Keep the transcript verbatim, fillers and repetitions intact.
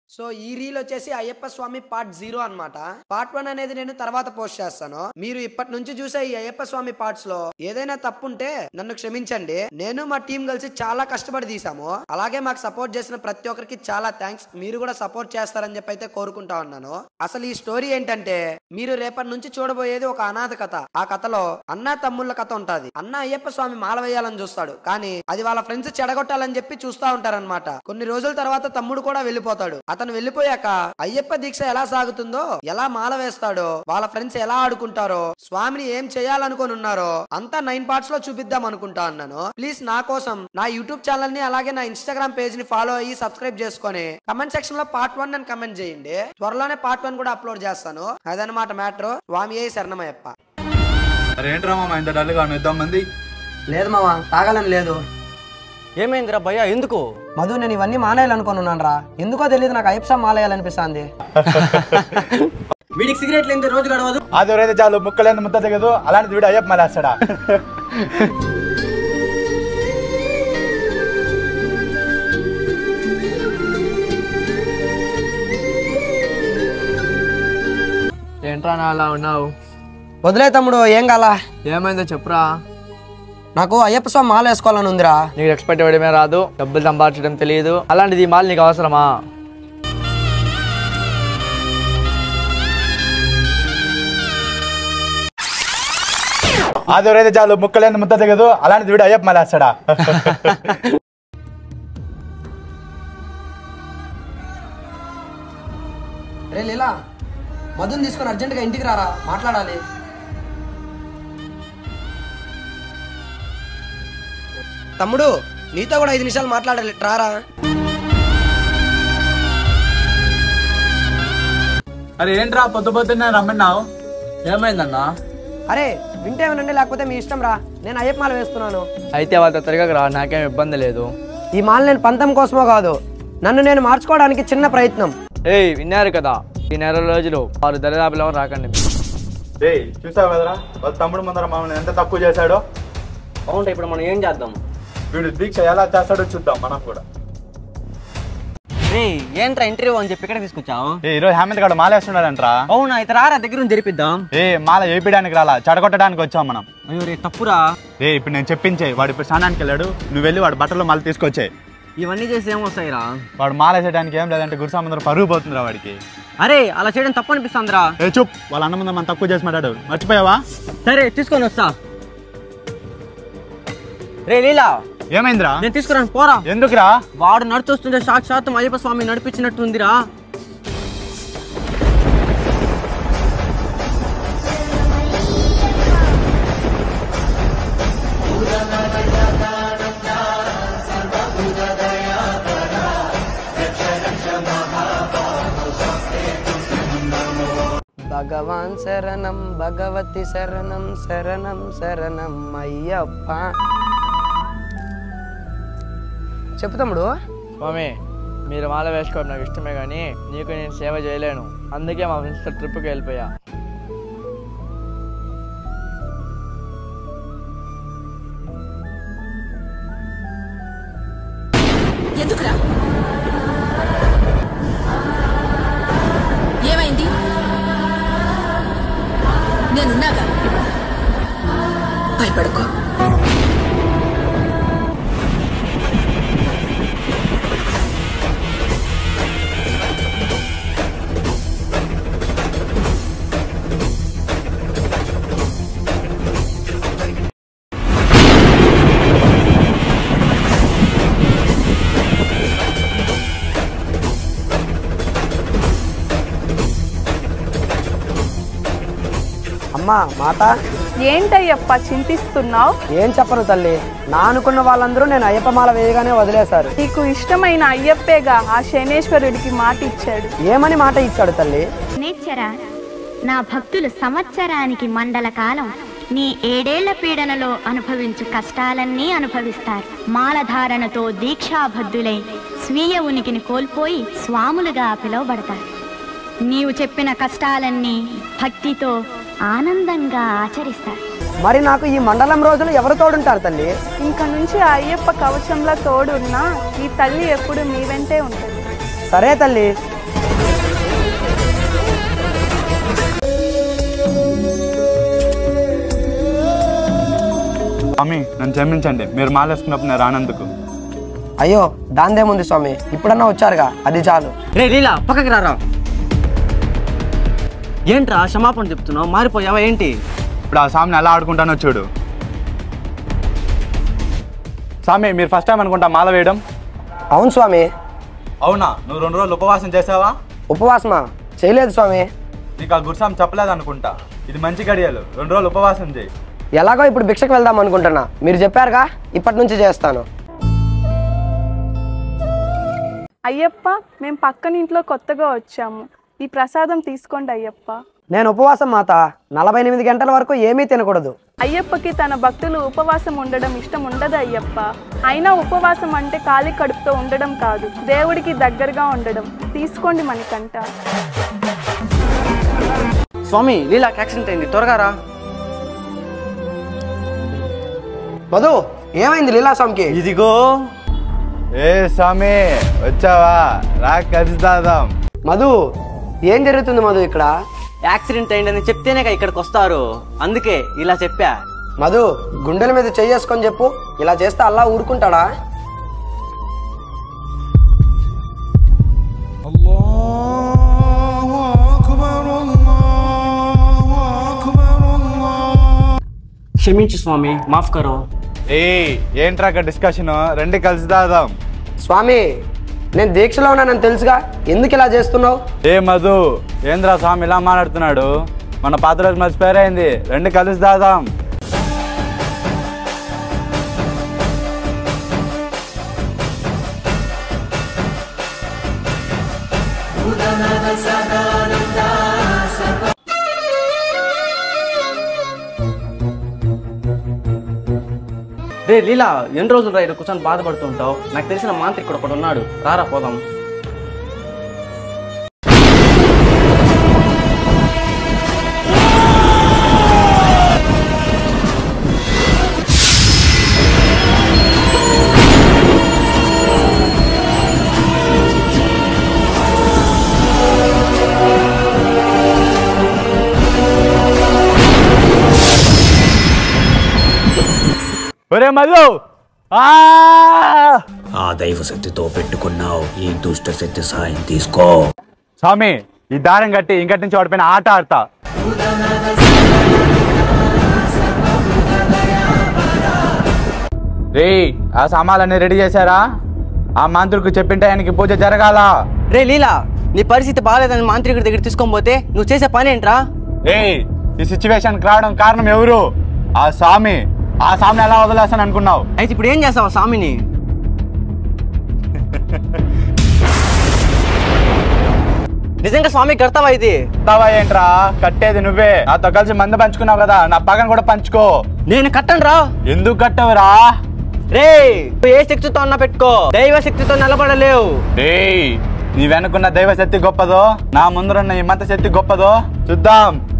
So ఈ reel వచ్చేసి Ayyappa Swamy part zero అన్నమాట. పార్ట్ వన్ అనేది నేను తర్వాత పోస్ట్ చేస్తాను. మీరు ఇప్పటి నుంచి చూసే ఈ అయ్యప్ప స్వామి పార్ట్స్ లో ఏదైనా తప్పు ఉంటే నన్ను క్షమించండి. నేను మా టీం కలిసి చాలా కష్టపడి తీసాము. అలాగే మాకు సపోర్ట్ చేసిన ప్రతి ఒక్కరికి చాలా థ్యాంక్స్. మీరు కూడా సపోర్ట్ చేస్తారని చెప్పి అయితే కోరుకుంటా ఉన్నాను. అసలు ఈ స్టోరీ ఏంటంటే, మీరు రేపటి నుంచి చూడబోయేది ఒక అనాథ కథ. ఆ కథలో అన్న తమ్ముళ్ళ కథ ఉంటది. అన్న అయ్యప్ప స్వామి మాల వేయాలని చూస్తాడు, కానీ అది వాళ్ళ ఫ్రెండ్స్ చెడగొట్టాలని చెప్పి చూస్తా ఉంటారన్నమాట. కొన్ని రోజుల తర్వాత తమ్ముడు కూడా వెళ్ళిపోతాడు. అతను వెళ్ళిపోయాక అయ్యప్ప దీక్ష ఎలా సాగుతుందో, ఎలా మాల వేస్తాడో, వాళ్ళ ఫ్రెండ్స్ ఎలా ఆడుకుంటారో, స్వామిని ఏం చేయాలనుకుని ఉన్నారో అంతా నైన్ పార్ట్స్ లో చూపిద్దాం అనుకుంటా అన్నాను. ప్లీజ్ నా కోసం నా యూట్యూబ్ ఛానల్ ని అలాగే నా ఇన్స్టాగ్రామ్ పేజ్ ని ఫాలో అయ్యి సబ్స్క్రైబ్ చేసుకొని కమెంట్ సెక్షన్ లో పార్ట్ వన్ అని కమెంట్ చేయండి. త్వరలోనే పార్ట్ వన్ కూడా అప్లోడ్ చేస్తాను. అదనమాట మ్యాటర్. స్వామి శరణమయ్యప్ప. ఏంట్రా మామ ఇంత డల్గా ఇద్దాం మంది? లేదు మామ, తాగాలని లేదు. ఏమైందిరా భయ్యా, ఎందుకు? మధు, నేను ఇవన్నీ మానేయాలనుకున్నాను రా. ఎందుకో తెలియదు, నాకు అయ్యప్ప స్వామి మాలేయాలనిపిస్తుంది. వీడికి సిగరెట్ లేని రోజు గడవదు. అది ఎవరైతే చాలు ముక్కలేని ముద్ద తెగదు, అలాంటి వీడు అయ్యప్ప మాలేస్తాడా? ఏంట్రా నా అలా ఉన్నావు? వదిలే తమ్ముడు, ఏం కాలా? ఏమైందో చెప్పురా. నాకు అయ్యప్ప స్వామి మాల వేసుకోవాలని ఉందిరా. నీకు ఎక్స్పెక్ట్ అవ్వడమే రాదు, డబ్బులు సంపాదించడం తెలియదు, అలాంటిది ఈ మాల నీకు అవసరమా? అది ఎవరైతే చాలు ముక్కలేని ముద్ద తెగదు, అలాంటి వీడు అయ్యప్ప మాలేస్తాడా? రే లీలా, మధుని తీసుకొని అర్జెంట్ గా ఇంటికి రారా, మాట్లాడాలి. తమ్ముడు, నీతో కూడా ఐదు నిమిషాలు మాట్లాడాలి, రారా. అరే ఏంట్రా పొద్దు పొద్దున్నే రమ్మన్నావు? ఏమైందన్నా? అరే వింటేమనండి, లేకపోతే మీ ఇష్టం రా. నేను అయ్యప్ప మాల వేస్తున్నాను. అయితే వాళ్ళతో తిరగక రా, నాకేం ఇబ్బంది లేదు. ఈ మాల నేను పంతం కోసమో కాదు, నన్ను నేను మార్చుకోవడానికి చిన్న ప్రయత్నం. ఏయ్ విన్నారు కదా, ఈ నెల రోజులు వారు దరిదాపులో రాకండి. ఏయ్ చూసావు కదరా, వాళ్ళ తమ్ముడు ముందర మమ్మల్ని ఎంత తక్కువ చేశాడో. అవును, ఇప్పుడు మనం ఏం చేద్దాం? వీడు దీక్ష ఎలా చేస్తాడో చూద్దాం మనం కూడా. ఏంట్రా ఇంటర్వ్యూ అని చెప్పి ఇక్కడ తీసుకొచ్చావు? ఈ రోజు హేమంత్ గారు మాలేస్తున్నాడంట్రా. అవునా, అయితే రారా దగ్గర నుంచి జరిపిద్దాం. ఏ మాల వేయడానికి రాలా, చెడగొట్టడానికి వచ్చాం మనం. అయ్యో రే తప్పురా. ఏ ఇప్పుడు నేను చెప్పించే, వాడు ఇప్పుడు స్నానానికి వెళ్ళాడు, నువ్వు వెళ్ళి వాడు బట్టలు మాల తీసుకొచ్చే. ఇవన్నీ చేసి ఏమొస్తాయిరా? వాడు మాల వేసేయడానికి ఏం లేదంటే గురుసా ముందర పరుగు పోతుందిరా వాడికి. అరే అలా చేయడం తప్పు అనిపిస్తుందిరా. ఏ చూప్, వాళ్ళ అన్న ముందర మనం తక్కువ చేసి మాట్లాడు, మర్చిపోయావా? సరే తీసుకొని వస్తా. రే లీలా, ఏమైందిరా? నేను తీసుకురాను, పోరా. ఎందుకురా? వాడు నడుచొస్తుంటే సాక్షాత్తు అయ్యప్ప స్వామి నడిపించినట్టుందిరా. భగవాన్ శరణం, భగవతి శరణం, శరణం శరణం అయ్యప్ప. చెప్పు తమ్ముడు. స్వామి, మీరు మాల వేసుకోవడం నాకు ఇష్టమే, కానీ నీకు నేను సేవ చేయలేను. అందుకే మా ఫ్రెండ్స్తో ట్రిప్కి వెళ్ళిపోయా. ఎందుకురా? ఏమైంది? నేనున్నాగా, భయపడుకో. అమ్మా మాట. ఏంటయ్యప్ప చింతిస్తున్నావు? ఏం చెప్పను తల్లి, నా అనుకున్న వాళ్ళందరూ నేను అయ్యప్ప మాల వేయగానే వదిలేశారు. నీకు ఇష్టమైన అయ్యప్పేగా ఆ శనేశ్వరుడికి మాట ఇచ్చాడు. ఏమని మాట ఇచ్చాడు తల్లి? నేర్చరా, నా భక్తులు సంవత్సరానికి మండల కాలం నీ ఏడేళ్ల పీడనలో అనుభవించు కష్టాలన్నీ అనుభవిస్తారు. మాలధారణతో దీక్షాబద్ధులై స్వీయ ఉనికిని కోల్పోయి స్వాములుగా పిలువబడతారు. నీవు చెప్పిన కష్టాలన్నీ భక్తితో ఆనందంగా ఆచరిస్తారు. మరి నాకు ఈ మండలం రోజులు ఎవరు తోడుంటారు తల్లి? ఇంక నుంచి ఆ అయ్యప్ప కవచంలో తోడున్నా ఈ తల్లి ఎప్పుడు మీ వెంటే ఉంటుంది. సరే తల్లి, స్వామి నన్ను క్షమించండి, మీరు మాలేసుకున్నప్పుడు నేను రానందుకు. అయ్యో దాందేముంది స్వామి, ఇప్పుడన్నా వచ్చారుగా అది చాలు. రే లీలా పక్కకి రారా. ఏంట్రా క్షమాపణ చెప్తున్నావు, మారిపోయావా ఏంటి? ఇప్పుడు ఆ స్వామిని ఎలా ఆడుకుంటానో చూడు. స్వామి మీరు ఫస్ట్ టైం అనుకుంటా మాల వేయడం. అవును స్వామి. అవునా, నువ్వు రెండు రోజులు ఉపవాసం చేసావా? ఉపవాసమా? చేయలేదు స్వామి. నీకు ఆ గురుస్వామి చెప్పలేదు అనుకుంటా. ఇది మంచి గడియలు, రెండు రోజులు ఉపవాసం చేయి. ఎలాగో ఇప్పుడు భిక్షకు వెళ్దాం అనుకుంటున్నా, మీరు చెప్పారుగా ఇప్పటి నుంచి చేస్తాను. అయ్యప్ప, మేము పక్కన ఇంట్లో కొత్తగా వచ్చాము, ఈ ప్రసాదం తీసుకోండి అయ్యప్ప. నేను ఉపవాసం మాత, నలభై ఎనిమిది గంటల వరకు ఏమీ తినకూడదు. అయ్యప్పకి తన భక్తులు ఉపవాసం ఉండడం ఇష్టం ఉండదు అయ్యప్ప. అయినా ఉపవాసం అంటే ఖాళీ కడుపుతో ఉండడం కాదు, దేవుడికి దగ్గరగా ఉండడం. తీసుకోండి మణికంఠ. స్వామి లీలాకి యాక్సిడెంట్ అయింది, త్వరగా రా. మధు ఏమైంది లీలాస్వామికి? ఇదిగో. ఏ స్వామి వచ్చావా? రా కలిసి తాగుదాం. మధు ఏం జరుగుతుంది మధు ఇక్కడ? యాక్సిడెంట్ అయిందని చెప్తేనే ఇక్కడికి వస్తారు, అందుకే ఇలా చెప్పా. మధు గుండెల మీద చెయ్యేసుకొని చెప్పు, ఇలా చేస్తే అల్లా ఊరుకుంటాడా? క్షమించు స్వామి, మాఫ్ కరో. ఏ ఏంట్రా డిస్కషన్, రెండు కలిసి తాగుదాం. స్వామి నేను దీక్షలో ఉన్నానని తెలుసుగా, ఎందుకు ఇలా చేస్తున్నావు? ఏ మధు ఏంద్రా స్వామి ఇలా మాట్లాడుతున్నాడు? మన పాత రోజు మర్చిపోయారైంది, రెండు కలిసి తాగుదాం. రే లీలా, ఎన్ని రోజులు రా ఇక్కడ కూర్చొని బాధపడుతుంటావు? నాకు తెలిసిన మాంత్రికుడు ఒకడు ఉన్నాడు, రారా పోదాం. ఒరే మధు, ఆ దైవ శక్తితో పెట్టుకున్నావు, ఈ దుష్ట శక్తి సాయం తీసుకో. స్వామి ఈ దారం కట్టి ఇంకటి నుంచి వాడిపోయిన ఆట ఆడతా. రే ఆ సామాన్లన్నీ రెడీ చేశారా? ఆ మాంత్రికు చెప్పింటే ఆయనకి పూజ జరగాల. రే లీలా, నీ పరిస్థితి బాగాలేదని మాంత్రికుడి దగ్గర తీసుకొని పోతే నువ్వు చేసే పని ఏంట్రా? రే ఈ సిచ్యువేషన్ రావడం కారణం ఎవరు? ఆ స్వామి. ఆ స్వామిని ఎలా వదిలేస్తాను అనుకున్నావు? అయితే ఇప్పుడు ఏం చేస్తావా స్వామిని? నిజంగా స్వామి కడతావా? ఇది కడతావా ఏంట్రా? కట్టేది నువ్వే, నాతో కలిసి మందు పంచుకున్నావు కదా, నా పగను కూడా పంచుకో. నేను కట్టను రా. ఎందుకు కట్టవురా? రే ఏ శక్తితో అన్నా పెట్టుకో, దైవ శక్తితో నిలబడలేవు. నీ వెనుకున్న దైవ శక్తి గొప్పదో, నా ముందున్న ఈ మంత శక్తి గొప్పదో చూద్దాం.